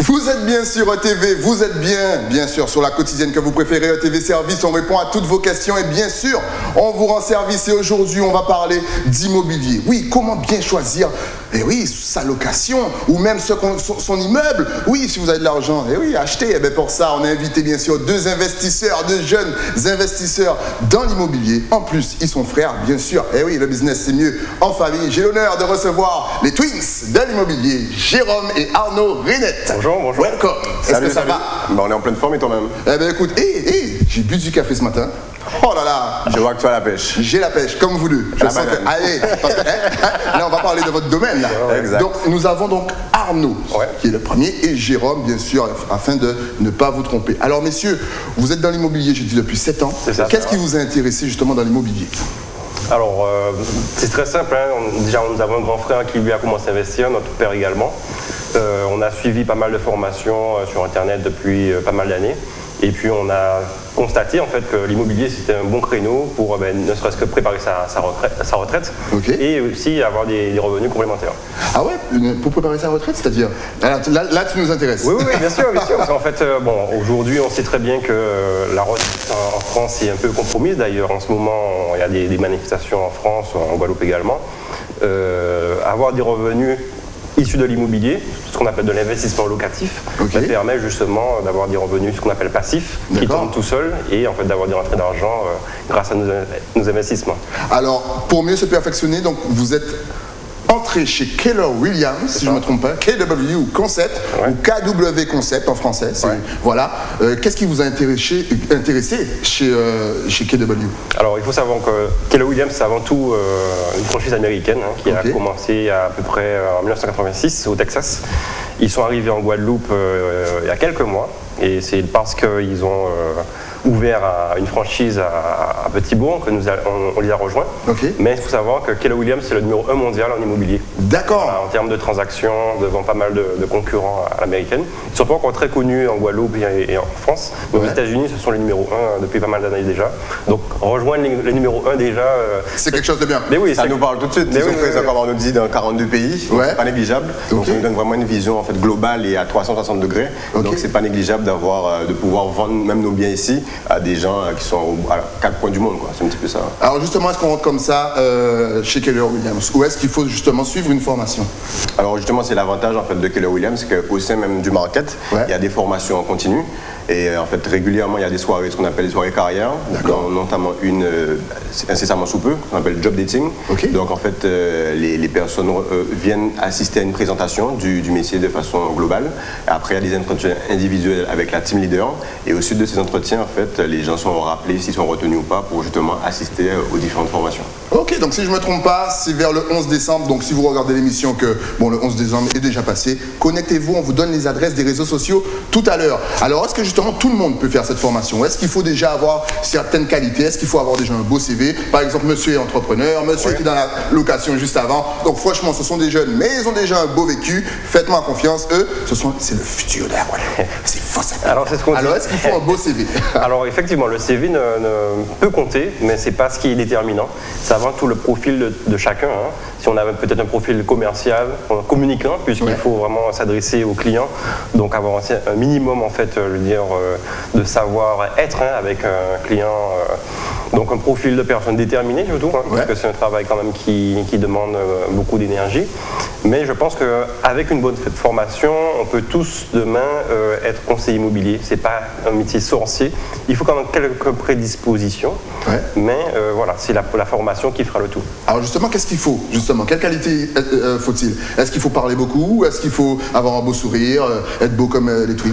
Vous êtes bien sur ETV, vous êtes bien sûr sur la quotidienne que vous préférez, ETV Service. On répond à toutes vos questions et bien sûr, on vous rend service. Et aujourd'hui, on va parler d'immobilier. Oui, comment bien choisir sa location ou même son immeuble. Oui, si vous avez de l'argent, achetez. Et bien pour ça, on a invité bien sûr deux jeunes investisseurs dans l'immobilier. En plus, ils sont frères, bien sûr. Et oui, le business, c'est mieux en famille. J'ai l'honneur de recevoir les twins de l'immobilier, Jérôme et Arnaud Rinette. Bonjour. Welcome. Est-ce que ça va? On est en pleine forme et toi-même? Eh bien écoute, j'ai bu du café ce matin. Oh là là! Je vois que tu as la pêche. J'ai la pêche, comme vous deux. Je sens que... Allez, parce que, là on va parler de votre domaine. Là. Exact. Donc nous avons donc Arnaud, qui est le premier, et Jérôme, bien sûr, afin de ne pas vous tromper. Alors messieurs, vous êtes dans l'immobilier, j'ai dit depuis 7 ans. Qu'est-ce qui vous a intéressé justement dans l'immobilier? Alors, c'est très simple. Déjà, nous avons un grand frère qui lui a commencé à investir, notre père également. On a suivi pas mal de formations sur Internet depuis pas mal d'années. Et puis, on a constaté en fait que l'immobilier, c'était un bon créneau pour ne serait-ce que préparer sa retraite et aussi avoir des revenus complémentaires. Ah ouais? Pour préparer sa retraite, c'est-à-dire? Là, tu nous intéresses. Oui, bien sûr. Parce qu'en fait, aujourd'hui, on sait très bien que la retraite en France est un peu compromise. D'ailleurs, en ce moment, il y a des manifestations en France, en Guadeloupe également. Avoir des revenus issus de l'immobilier, ce qu'on appelle de l'investissement locatif, ça permet justement d'avoir des revenus, ce qu'on appelle passifs, qui tombent tout seuls et en fait d'avoir des rentrées d'argent grâce à nos investissements. Alors, pour mieux se perfectionner, donc vous êtes entré chez Keller Williams, si je ne me trompe pas, KW Concept, ou KW Concept en français. Voilà. Qu'est-ce qui vous a intéressé chez KW? Alors, il faut savoir que Keller Williams, c'est avant tout une franchise américaine qui a commencé à peu près en 1986 au Texas. Ils sont arrivés en Guadeloupe il y a quelques mois et c'est parce qu'ils ont ouvert une franchise à Petit-Bourg que on les a rejoints. Mais il faut savoir que Keller Williams, c'est le numéro 1 mondial en immobilier. D'accord. Voilà, en termes de transactions, devant pas mal de concurrents à l'américaine. Ils ne sont pas encore très connus en Guadeloupe et en France, mais aux États-Unis, ce sont les numéros 1 depuis pas mal d'années déjà. Donc rejoindre les numéros 1 déjà... c'est quelque chose de bien. Mais oui, ça nous parle tout de suite. Ils sont présents, comme on nous dit, dans 42 pays, donc c'est pas négligeable. Donc ça nous donne vraiment une vision en fait, globale et à 360 degrés. Donc c'est pas négligeable de pouvoir vendre même nos biens ici à des gens qui sont à 4 coins du monde. C'est un petit peu ça. Alors justement, est-ce qu'on rentre comme ça chez Keller Williams ou est-ce qu'il faut justement suivre une formation? Alors justement, c'est l'avantage en fait, de Keller Williams, c'est qu'au sein même du market, il y a des formations en continu. Et en fait, régulièrement, il y a des soirées, ce qu'on appelle les soirées carrière, notamment une incessamment sous peu, qu'on appelle job dating. Donc en fait, les personnes viennent assister à une présentation du métier de façon globale. Et après, il y a des entretiens individuels avec la team leader. Et au suite de ces entretiens, en fait, les gens sont rappelés s'ils sont retenus ou pas pour justement assister aux différentes formations. Ok, donc si je ne me trompe pas, c'est vers le 11 décembre. Donc si vous regardez l'émission que le 11 décembre est déjà passé, connectez-vous, on vous donne les adresses des réseaux sociaux tout à l'heure. Alors est-ce que justement tout le monde peut faire cette formation? Est-ce qu'il faut déjà avoir certaines qualités? Est-ce qu'il faut avoir déjà un beau CV? Par exemple, monsieur est entrepreneur, monsieur était dans la location juste avant. Donc franchement, ce sont des jeunes, mais ils ont déjà un beau vécu. Faites-moi confiance, eux, c'est le futur de la Guadeloupe. C'est faux ça. Alors est-ce qu'il faut un beau CV? Alors effectivement, le CV ne peut compter, mais c'est pas ce qui est déterminant. C'est avant tout le profil de chacun. Si on a peut-être un profil commercial, communicant, puisqu'il faut vraiment s'adresser aux clients, donc avoir un minimum en fait, je veux dire, de savoir-être avec un client, donc un profil de personne déterminée surtout, parce que c'est un travail quand même qui demande beaucoup d'énergie. Mais je pense qu'avec une bonne formation, on peut tous demain être conseiller immobilier. C'est pas un métier sorcier. Il faut quand même quelques prédispositions, mais voilà, c'est la formation qui fera le tout. Alors justement, qu'est-ce qu'il faut? Justement, quelle qualité faut-il? Est-ce qu'il faut parler beaucoup? Est-ce qu'il faut avoir un beau sourire, être beau comme les twins?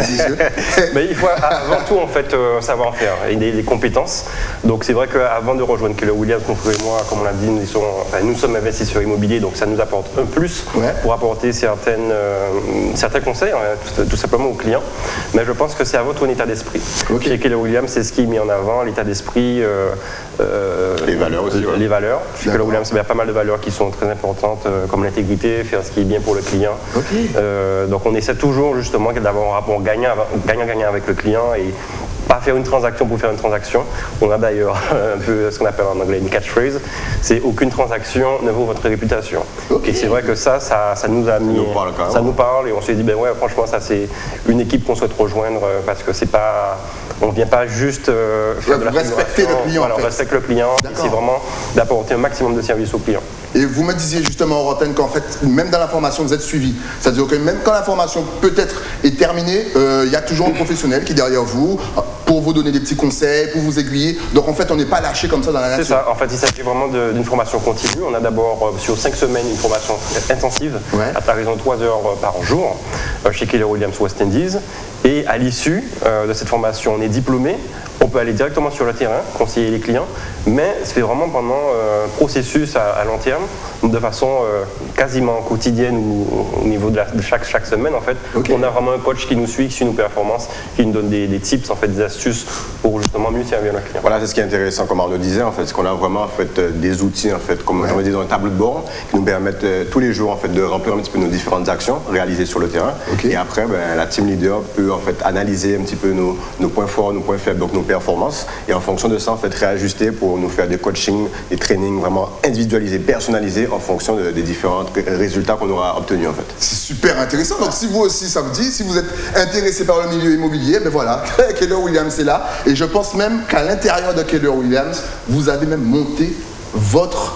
Mais il faut avant tout en fait savoir faire et des compétences. Donc c'est vrai qu'avant de rejoindre Keller Williams, mon frère et moi, comme on l'a dit, nous sommes investisseurs immobiliers, donc ça nous apporte un plus pour apporter certains conseils tout simplement aux clients. Mais je pense que c'est avant tout un état d'esprit. Chez Keller Williams, c'est ce qui est mis en avant, l'état d'esprit, les valeurs aussi. Les valeurs. Chez Keller Williams, il y a pas mal de valeurs qui sont très importantes, comme l'intégrité, faire ce qui est bien pour le client. Donc on essaie toujours justement d'avoir un rapport gagnant avec le client et pas faire une transaction pour faire une transaction. On a d'ailleurs un peu ce qu'on appelle en anglais une catchphrase, c'est aucune transaction ne vaut votre réputation. Okay. Et c'est vrai que ça nous a mis, ça nous parle et on s'est dit ben ouais franchement ça c'est une équipe qu'on souhaite rejoindre parce que c'est pas, on vient pas juste faire de la respecter le client. Voilà, on respecte le client, c'est vraiment d'apporter un maximum de service au client. Et vous me disiez justement, Roten, qu'en fait, même dans la formation, vous êtes suivi. C'est-à-dire que même quand la formation peut-être est terminée, il y a toujours un professionnel qui est derrière vous pour vous donner des petits conseils, pour vous aiguiller. Donc en fait, on n'est pas lâché comme ça dans la nature. C'est ça. En fait, il s'agit vraiment d'une formation continue. On a d'abord sur 5 semaines une formation intensive à raison de 3 heures par jour chez Keller Williams West Indies. Et à l'issue de cette formation, on est diplômé. On peut aller directement sur le terrain, conseiller les clients, mais c'est fait vraiment pendant un processus à long terme, de façon quasiment quotidienne ou au niveau de chaque semaine en fait. Okay. On a vraiment un coach qui nous suit, qui suit nos performances, qui nous donne des tips, en fait, des astuces pour justement mieux servir le client. Voilà, c'est ce qui est intéressant, comme Arnaud disait, en fait, c'est qu'on a vraiment en fait des outils, en fait, comme on dit dans un tableau de bord, qui nous permettent tous les jours en fait de remplir un petit peu nos différentes actions réalisées sur le terrain. Okay. Et après, la team leader peut en fait analyser un petit peu nos points forts, nos points faibles, donc nos performances, et en fonction de ça, en fait, réajuster pour nous faire des coachings, des trainings vraiment individualisés, personnalisés en fonction des différents résultats qu'on aura obtenus, en fait. C'est super intéressant. Donc, si vous aussi, ça vous dit, si vous êtes intéressé par le milieu immobilier, ben voilà, Keller Williams est là. Et je pense même qu'à l'intérieur de Keller Williams, vous avez même monté votre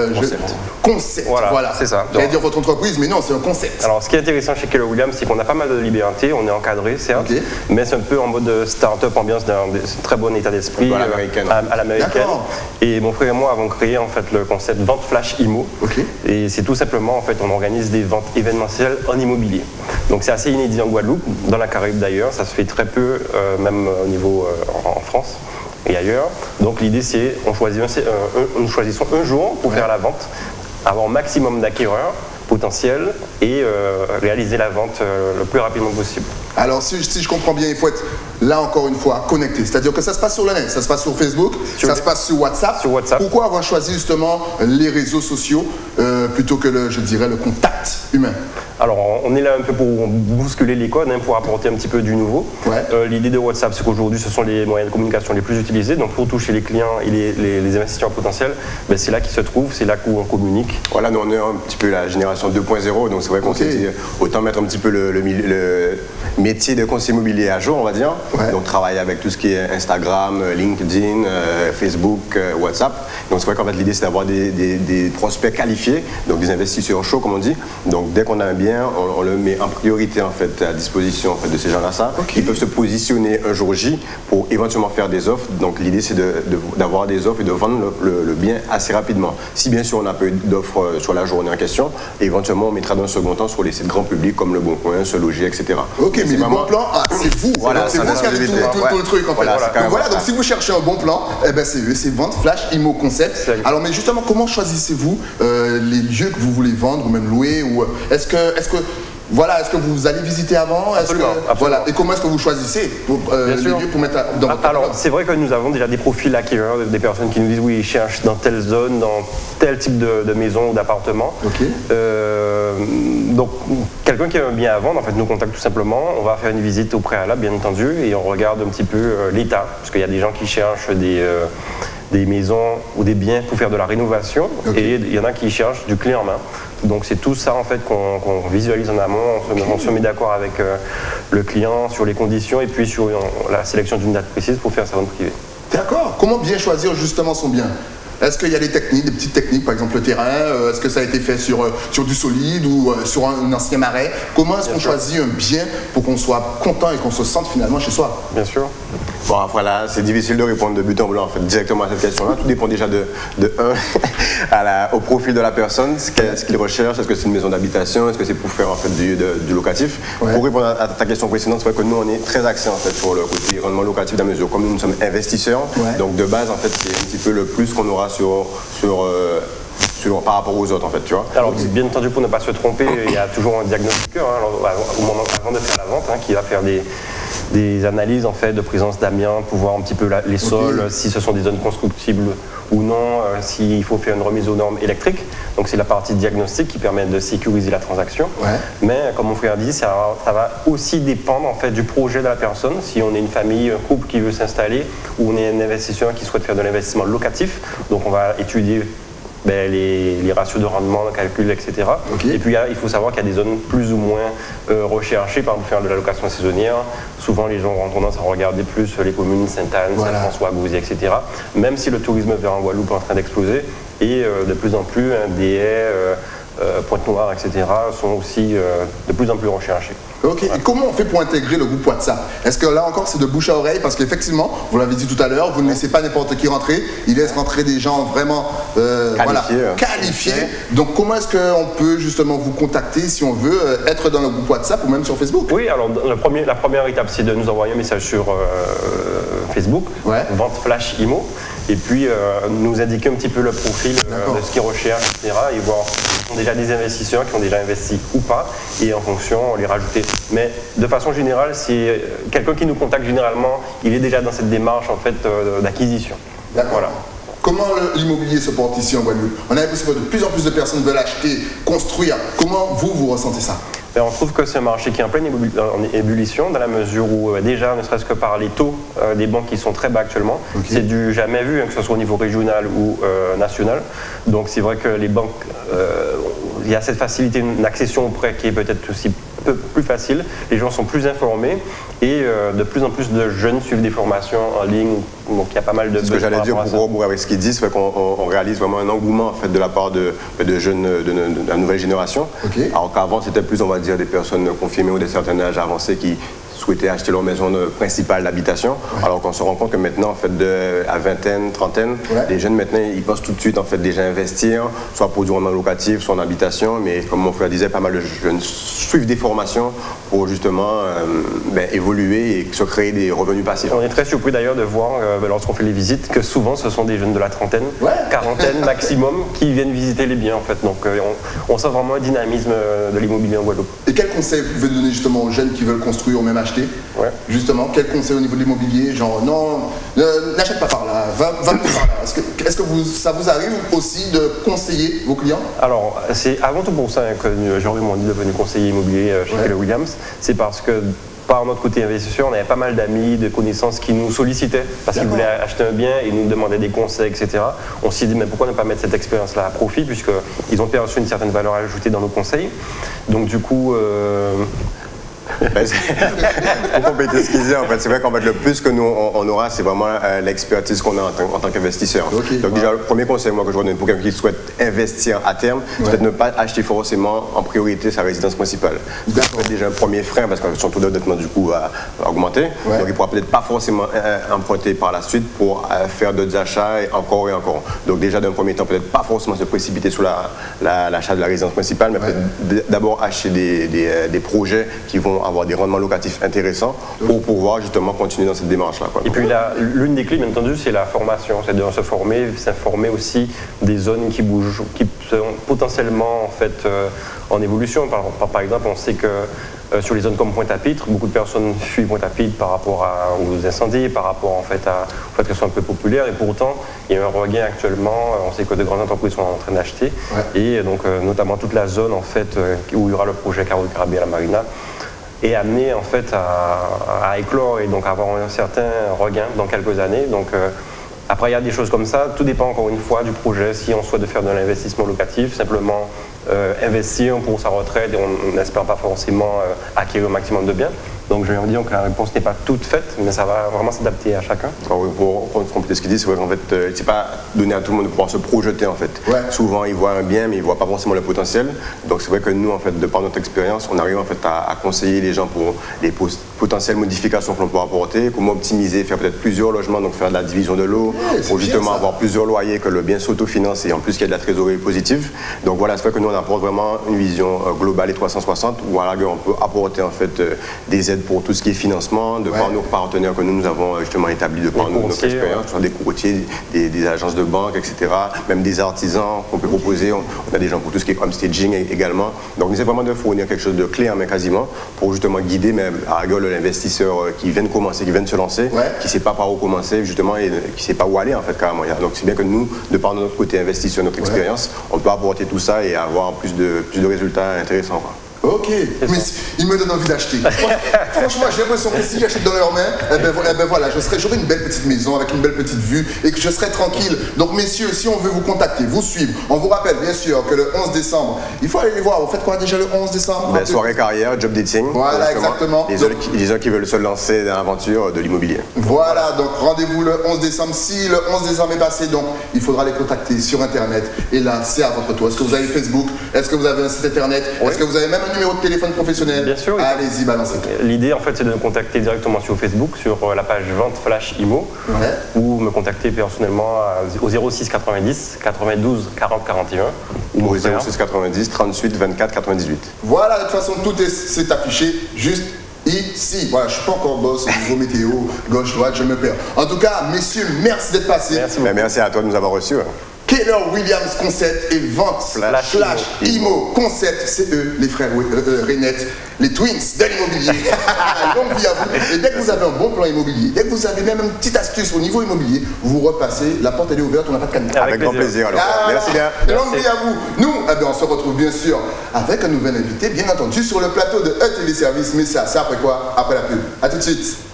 concept. Voilà. C'est ça. J'allais dire votre entreprise, mais non, c'est un concept. Alors, ce qui est intéressant chez Keller Williams, c'est qu'on a pas mal de liberté, on est encadré, certes, mais c'est un peu en mode start-up, ambiance d'un très bon état d'esprit à l'américaine. Et mon frère et moi avons créé en fait le concept vente flash IMO. Et c'est tout simplement en fait, on organise des ventes événementielles en immobilier. Donc c'est assez inédit en Guadeloupe, dans la Caraïbe d'ailleurs, ça se fait très peu, même au niveau en France et ailleurs. Donc l'idée c'est, nous choisissons un jour pour faire la vente, avoir un maximum d'acquéreurs potentiels et réaliser la vente le plus rapidement possible. Alors si je comprends bien, il faut être là encore une fois connecté. C'est-à-dire que ça se passe sur le net, ça se passe sur Facebook, ça se passe sur WhatsApp. Pourquoi avoir choisi justement les réseaux sociaux plutôt que le contact humain? Alors on est là un peu pour bousculer les codes, pour apporter un petit peu du nouveau. L'idée de WhatsApp, c'est qu'aujourd'hui ce sont les moyens de communication les plus utilisés. Donc pour toucher les clients et les investisseurs potentiels, c'est là qu'ils se trouvent, c'est là où on communique. Voilà, nous on est un petit peu la génération 2.0, donc c'est vrai qu'on s'est dit autant mettre un petit peu le métier de conseiller immobilier à jour, on va dire. Donc travailler avec tout ce qui est Instagram, LinkedIn, Facebook, WhatsApp. Donc c'est vrai qu'en fait l'idée c'est d'avoir des prospects qualifiés, donc des investisseurs chauds comme on dit. Donc dès qu'on a un bien, on le met en priorité en fait à disposition en fait, de ces gens-là, qui peuvent se positionner un jour J pour éventuellement faire des offres. Donc l'idée c'est d'avoir des offres et de vendre le bien assez rapidement. Si bien sûr on a peu d'offres sur la journée en question, et éventuellement on mettra dans un second temps sur les sites grand public comme Le Bon Coin, Se Loger, etc. Ok, mais le bon plan, c'est vous. Voilà, c'est vous qui avez tout le truc en fait. Donc si vous cherchez un bon plan, c'est eux, c'est Vente Flash IMO Concept. Alors mais justement, comment choisissez-vous les lieux que vous voulez vendre ou même louer, ou est-ce que vous allez visiter avant? Absolument. Voilà. Et comment est-ce que vous choisissez les lieux pour mettre dans votre Alors, c'est vrai que nous avons déjà des profils acquéreurs, des personnes qui nous disent oui, ils cherchent dans telle zone, dans tel type de maison ou d'appartement. Donc, quelqu'un qui a un bien à vendre, en fait, nous contacte tout simplement. On va faire une visite au préalable, bien entendu, et on regarde un petit peu l'état, parce qu'il y a des gens qui cherchent des maisons ou des biens pour faire de la rénovation, et il y en a qui cherchent du clé en main. Donc c'est tout ça en fait qu'on visualise en amont, on se met d'accord avec le client sur les conditions et puis sur la sélection d'une date précise pour faire sa vente privée. D'accord. Comment bien choisir justement son bien? Est-ce qu'il y a des techniques, des petites techniques, par exemple le terrain? Est-ce que ça a été fait sur du solide ou sur un ancien marais? Comment est-ce qu'on choisit un bien pour qu'on soit content et qu'on se sente finalement chez soi? Bien sûr. Bon, après là, c'est difficile de répondre de but en blanc en fait, directement à cette question-là. Tout dépend déjà au profil de la personne, ce qu'il recherche. Est-ce que c'est une maison d'habitation? Est-ce que c'est pour faire en fait du locatif? Pour répondre à ta question précédente, c'est vrai que nous on est très axé en fait sur le côté rendement locatif de la mesure. Comme nous sommes investisseurs, donc de base en fait c'est un petit peu le plus qu'on aura par rapport aux autres en fait, tu vois. Alors bien entendu, pour ne pas se tromper, il y a toujours un diagnostiqueur avant de faire la vente qui va faire des analyses en fait de présence d'amiante pour voir un petit peu les sols, si ce sont des zones constructibles ou non, s'il faut faire une remise aux normes électriques. Donc c'est la partie diagnostic qui permet de sécuriser la transaction. Mais comme mon frère dit, ça va aussi dépendre en fait du projet de la personne. Si on est une famille, un couple qui veut s'installer, ou on est un investisseur qui souhaite faire de l'investissement locatif, donc on va étudier les ratios de rendement, le calcul, etc. Et puis il faut savoir qu'il y a des zones plus ou moins recherchées, par exemple faire de la location saisonnière. Souvent les gens ont tendance à regarder plus les communes Sainte-Anne, Saint-François, Gouzier, etc. Même si le tourisme vers en Guadeloupe est en train d'exploser, et de plus en plus des haies, Pointe-Noire, etc. sont aussi de plus en plus recherchés. Ok, et comment on fait pour intégrer le groupe WhatsApp? Est-ce que là encore c'est de bouche à oreille? Parce qu'effectivement, vous l'avez dit tout à l'heure, vous ne laissez pas n'importe qui rentrer, il laisse rentrer des gens vraiment qualifiés. Donc comment est-ce qu'on peut justement vous contacter si on veut être dans le groupe WhatsApp ou même sur Facebook? Oui, alors la première étape c'est de nous envoyer un message sur Facebook, Vente Flash Imo, et puis nous indiquer un petit peu le profil de ce qu'ils recherchent, etc. et voir s'ils sont déjà des investisseurs qui ont déjà investi ou pas, et en fonction on les rajouter. Mais de façon générale, si quelqu'un qui nous contacte généralement, il est déjà dans cette démarche en fait d'acquisition. Voilà. Comment l'immobilier se porte ici en Guadeloupe? On a l'impression que de plus en plus de personnes veulent acheter, construire. Comment vous ressentez ça? On trouve que c'est un marché qui est en pleine ébullition, dans la mesure où déjà, ne serait-ce que par les taux des banques qui sont très bas actuellement, c'est du jamais vu, que ce soit au niveau régional ou national. Donc c'est vrai que les banques, il y a cette facilité, une accession au prêt qui est peut-être aussi peu plus facile, les gens sont plus informés et de plus en plus de jeunes suivent des formations en ligne, donc il y a pas mal de... Ce que j'allais dire pour corroborer avec ce qu'ils disent, c'est qu'on réalise vraiment un engouement en fait, de la part de jeunes de la nouvelle génération, alors qu'avant c'était plus on va dire des personnes confirmées ou de certains âges avancés qui souhaitaient acheter leur maison principale d'habitation, alors qu'on se rend compte que maintenant, en fait, à vingtaine, trentaine, les jeunes maintenant, ils pensent tout de suite en fait déjà investir, soit pour du rendement locatif, soit en habitation, mais comme mon frère disait, pas mal de jeunes suivent des formations pour justement évoluer et se créer des revenus passifs. On est très surpris d'ailleurs de voir, lorsqu'on fait les visites, que souvent ce sont des jeunes de la trentaine, quarantaine maximum, qui viennent visiter les biens en fait. Donc on sent vraiment un dynamisme de l'immobilier en Guadeloupe. Et quel conseil vous pouvez donner justement aux jeunes qui veulent construire ou même acheter? Justement, quel conseil au niveau de l'immobilier? Genre, non, n'achète pas par là, va plus par là. Est-ce que ça vous arrive aussi de conseiller vos clients? Alors, c'est avant tout pour ça que j'aurais dit devenu conseiller immobilier chez Keller Williams. C'est parce que par notre côté investisseur, on avait pas mal d'amis, de connaissances qui nous sollicitaient parce qu'ils voulaient acheter un bien et nous demandaient des conseils, etc. On s'est dit, mais pourquoi ne pas mettre cette expérience-là à profit puisqu'ils ont perçu une certaine valeur ajoutée dans nos conseils. Donc du coup... Pour compléter ce qu'il disait, en fait, c'est vrai qu'en fait, le plus que nous on aura, c'est vraiment l'expertise qu'on a en tant qu'investisseur. Donc déjà, le premier conseil moi, que je donne pour quelqu'un qui souhaite investir à terme, c'est peut-être ne pas acheter forcément en priorité sa résidence principale. Ça peut être déjà un premier frein parce que son taux d'endettement du coup va augmenter. Donc il ne pourra peut-être pas forcément emprunter par la suite pour faire d'autres achats et encore. Donc déjà, d'un premier temps, peut-être pas forcément se précipiter sur l'achat de la résidence principale, mais peut-être d'abord acheter des projets qui vont avoir des rendements locatifs intéressants pour pouvoir justement continuer dans cette démarche-là. Et puis l'une des clés, bien entendu, c'est la formation, c'est de se former, s'informer aussi des zones qui bougent, qui sont potentiellement en fait en évolution. Par exemple, on sait que sur les zones comme Pointe-à-Pitre, beaucoup de personnes fuient Pointe-à-Pitre par rapport aux incendies, par rapport au fait qu'elles soient un peu populaires, et pourtant il y a un regain actuellement. On sait que de grandes entreprises sont en train d'acheter, et donc notamment toute la zone en fait où il y aura le projet Carreau-Carabie à la Marina est amené en fait à éclore et donc avoir un certain regain dans quelques années. Donc après il y a des choses comme ça, tout dépend encore une fois du projet. Si on souhaite faire de l'investissement locatif, simplement investir pour sa retraite et on n'espère pas forcément acquérir un maximum de biens. Donc je vais dire que la réponse n'est pas toute faite, mais ça va vraiment s'adapter à chacun. Pour compléter ce qu'il dit, c'est vrai qu'en fait, c'est pas donné à tout le monde de pouvoir se projeter en fait. Souvent ils voient un bien, mais ils voient pas forcément le potentiel. Donc c'est vrai que nous en fait, de par notre expérience, on arrive en fait à conseiller les gens pour les potentielles modifications que l'on peut apporter, comment optimiser, faire peut-être plusieurs logements, donc faire de la division de lots, pour justement avoir plusieurs loyers, que le bien s'autofinance et en plus qu'il y a de la trésorerie positive. Donc voilà, c'est vrai que nous on apporte vraiment une vision globale et 360 où à la rigueur, on peut apporter en fait des aides pour tout ce qui est financement, de par nos partenaires que nous avons justement établis, de par notre expérience, soit des courtiers, des agences de banque, etc., même des artisans qu'on peut proposer. On a des gens pour tout ce qui est homestaging également. Donc, on essaie vraiment de fournir quelque chose de clé en main quasiment pour justement guider même à la rigueur l'investisseur qui vient de commencer, qui vient de se lancer, qui ne sait pas par où commencer justement et qui ne sait pas où aller en fait carrément. Donc, c'est bien que nous, de par notre côté investisseur, notre expérience, on peut apporter tout ça et avoir plus de résultats intéressants, quoi. Ok, mais il me donne envie d'acheter. Franchement, j'ai l'impression que si j'achète dans leurs mains, eh ben voilà, j'aurai une belle petite maison avec une belle petite vue et que je serai tranquille. Donc messieurs, si on veut vous contacter, vous suivre, on vous rappelle bien sûr que le 11 décembre, il faut aller les voir. Vous faites quoi déjà le 11 décembre? Soirée carrière, job dating. Voilà, exactement. Les gens qui veulent se lancer dans l'aventure de l'immobilier. Voilà, donc rendez-vous le 11 décembre. Si le 11 décembre est passé, donc il faudra les contacter sur Internet. Et là, c'est à votre tour. Est-ce que vous avez Facebook? Est-ce que vous avez un site Internet? Est-ce que vous avez même un numéro de téléphone professionnel? Bien sûr. Allez-y, balancez. L'idée, en fait, c'est de me contacter directement sur Facebook, sur la page Vente Flash Imo, ou me contacter personnellement au 06 90 92 40 41. Ou au 06 90 38 24 98. Voilà, de toute façon, tout c'est affiché juste ici. Voilà, je ne suis pas encore boss au niveau météo, gauche-droite, je me perds. En tout cas, messieurs, merci d'être passés. Merci à toi de nous avoir reçus. Keller Williams Concept et Vente Flash Imo Concept, c'est eux, les frères Renette, les twins de l'immobilier. Longue vie à vous. Et dès que vous avez un bon plan immobilier, dès que vous avez même une petite astuce au niveau immobilier, vous repassez, la porte elle est ouverte, on n'a pas de caméra. Avec grand plaisir alors. Merci bien. Longue vie à vous. Nous, on se retrouve bien sûr avec un nouvel invité, bien entendu, sur le plateau de ETV Service. Mais ça, c'est après quoi? Après la pub. A tout de suite.